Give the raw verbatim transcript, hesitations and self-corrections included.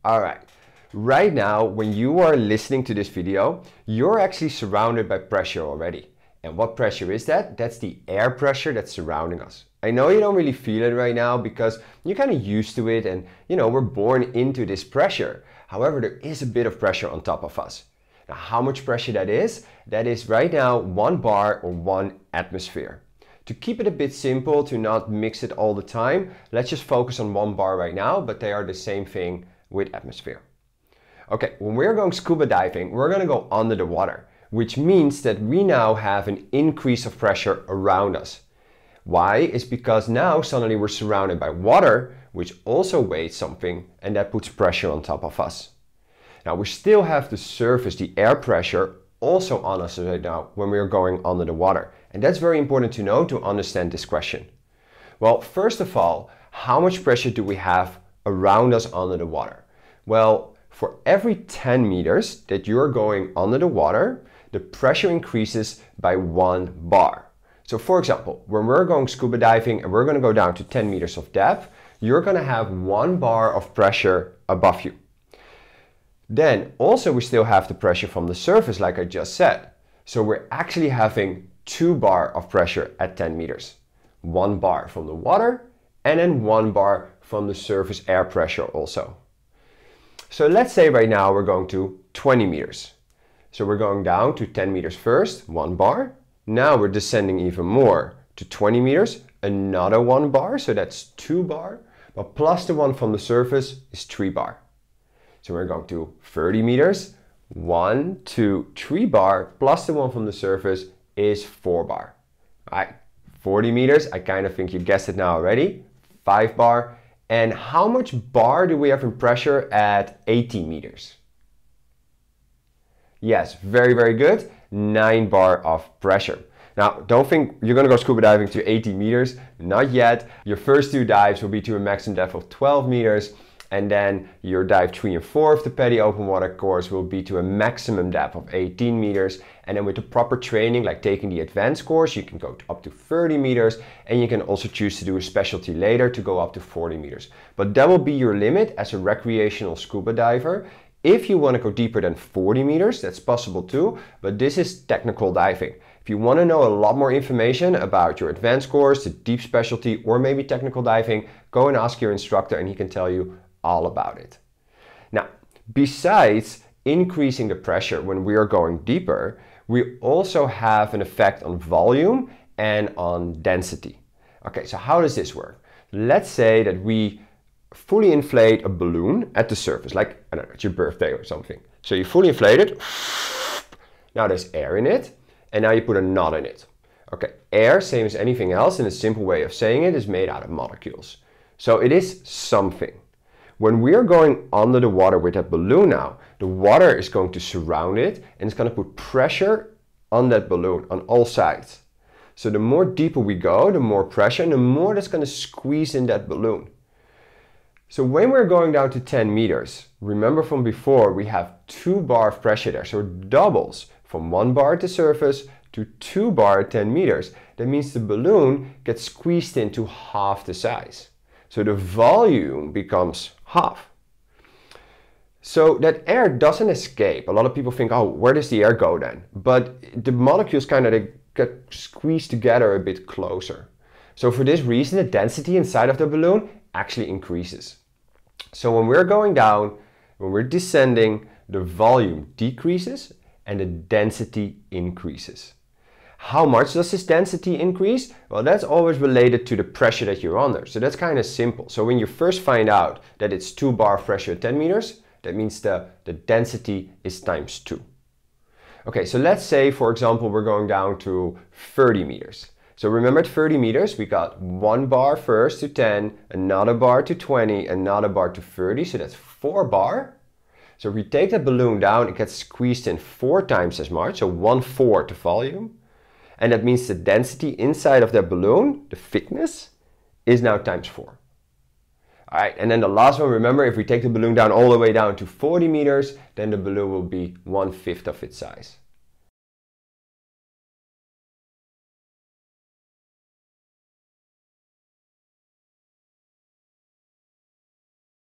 Alright, right now when you are listening to this video, you're actually surrounded by pressure already. And what pressure is that? That's the air pressure that's surrounding us. I know you don't really feel it right now because you're kind of used to it and you know, we're born into this pressure. However, there is a bit of pressure on top of us. Now, how much pressure that is? That is right now one bar or one atmosphere. To keep it a bit simple, to not mix it all the time, let's just focus on one bar right now, but they are the same thing with atmosphere. Okay, when we're going scuba diving, we're going to go under the water, which means that we now have an increase of pressure around us. Why? It's because now suddenly we're surrounded by water, which also weighs something, and that puts pressure on top of us. Now we still have the surface, the air pressure, also on us right now when we're going under the water. And that's very important to know to understand this question. Well, first of all, how much pressure do we have around us under the water? Well, for every ten meters that you're going under the water, the pressure increases by one bar. So for example, when we're going scuba diving and we're going to go down to ten meters of depth, you're going to have one bar of pressure above you. Then also we still have the pressure from the surface, like I just said. So we're actually having two bar of pressure at ten meters. One bar from the water and then one bar from the surface air pressure also. So let's say right now we're going to twenty meters. So we're going down to ten meters first, one bar. Now we're descending even more to twenty meters, another one bar, so that's two bar. But plus the one from the surface is three bar. So we're going to thirty meters, one, two, three bar, plus the one from the surface is four bar. All right, forty meters, I kind of think you guessed it now already, five bar. And how much bar do we have in pressure at eighty meters? Yes, very, very good. nine bar of pressure. Now, don't think you're going to go scuba diving to eighty meters. Not yet. Your first two dives will be to a maximum depth of twelve meters. And then your dive three and four of the PADI open water course will be to a maximum depth of eighteen meters. And then with the proper training, like taking the advanced course, you can go to up to thirty meters. And you can also choose to do a specialty later to go up to forty meters. But that will be your limit as a recreational scuba diver. If you want to go deeper than forty meters, that's possible too. But this is technical diving. If you want to know a lot more information about your advanced course, the deep specialty, or maybe technical diving, go and ask your instructor and he can tell you all about it. Now, besides increasing the pressure when we are going deeper, we also have an effect on volume and on density. Okay, so how does this work? Let's say that we fully inflate a balloon at the surface, like, I don't know, it's your birthday or something. So you fully inflate it, now there's air in it, and now you put a knot in it. Okay, air, same as anything else, in a simple way of saying it, is made out of molecules. So it is something. When we are going under the water with that balloon now, the water is going to surround it and it's going to put pressure on that balloon on all sides. So the more deeper we go, the more pressure and the more that's going to squeeze in that balloon. So when we're going down to ten meters, remember from before, we have two bar of pressure there. So it doubles from one bar at the surface to two bar at ten meters. That means the balloon gets squeezed into half the size. So the volume becomes half. So that air doesn't escape. A lot of people think, oh, where does the air go then? But the molecules kind of get squeezed together a bit closer. So for this reason, the density inside of the balloon actually increases. So when we're going down, when we're descending, the volume decreases and the density increases. How much does this density increase? Well, that's always related to the pressure that you're under. So that's kind of simple. So when you first find out that it's two bar of pressure at ten meters, that means the, the density is times two. Okay, so let's say, for example, we're going down to thirty meters. So remember at thirty meters, we got one bar first to ten, another bar to twenty, another bar to thirty. So that's four bar. So if we take that balloon down, it gets squeezed in four times as much. So one fourth the volume. And that means the density inside of that balloon, the thickness, is now times four. All right, and then the last one, remember, if we take the balloon down all the way down to forty meters, then the balloon will be one fifth of its size.